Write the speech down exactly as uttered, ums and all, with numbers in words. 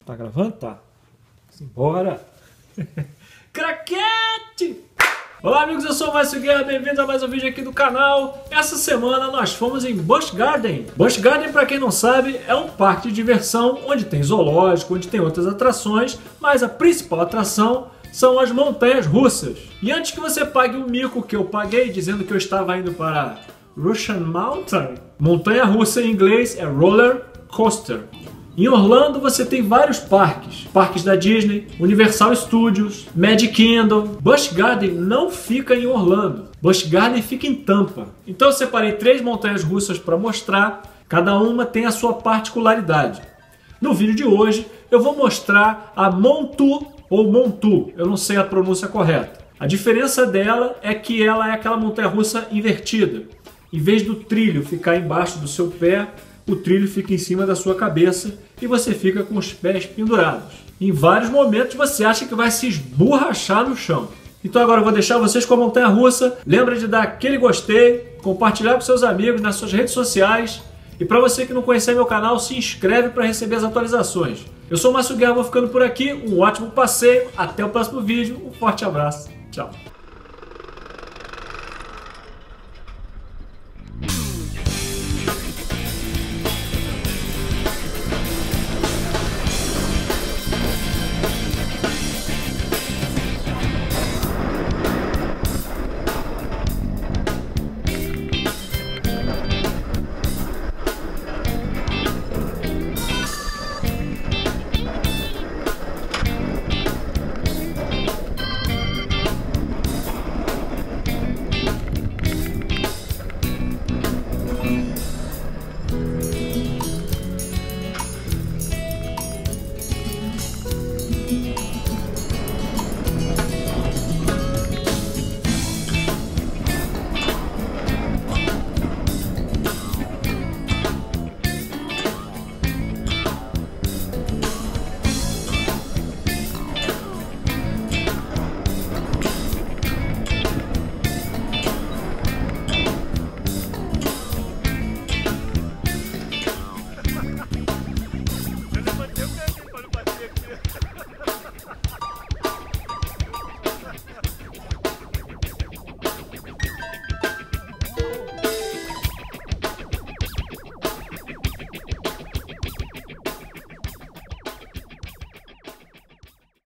Tá gravando? Tá. Simbora. Craquete! Olá amigos, eu sou o Márcio Guerra, bem-vindos a mais um vídeo aqui do canal. Essa semana nós fomos em Busch Garden. Busch Garden, para quem não sabe, é um parque de diversão onde tem zoológico, onde tem outras atrações, mas a principal atração são as montanhas russas. E antes que você pague o mico que eu paguei dizendo que eu estava indo para Russian Mountain, montanha russa em inglês é roller coaster. Em Orlando você tem vários parques, parques da Disney, Universal Studios, Magic Kingdom. Busch Garden não fica em Orlando, Busch Garden fica em Tampa. Então eu separei três montanhas russas para mostrar, cada uma tem a sua particularidade. No vídeo de hoje eu vou mostrar a Montu ou Montu, eu não sei a pronúncia correta. A diferença dela é que ela é aquela montanha russa invertida. Em vez do trilho ficar embaixo do seu pé, o trilho fica em cima da sua cabeça e você fica com os pés pendurados. Em vários momentos você acha que vai se esborrachar no chão. Então agora eu vou deixar vocês com a montanha russa. Lembra de dar aquele gostei, compartilhar com seus amigos nas suas redes sociais. E para você que não conhecer meu canal, se inscreve para receber as atualizações. Eu sou o Márcio Guerra, vou ficando por aqui. Um ótimo passeio, até o próximo vídeo. Um forte abraço. Tchau.